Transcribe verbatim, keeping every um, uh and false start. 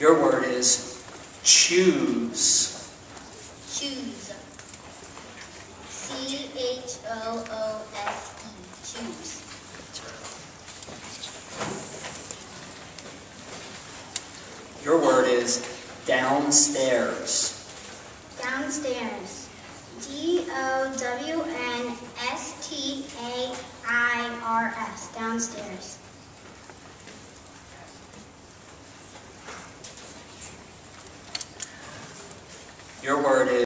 Your word is choose. Choose. C H O O S E. Choose. Your word is downstairs. Downstairs. D O W N S T A I R S. Downstairs. Your word is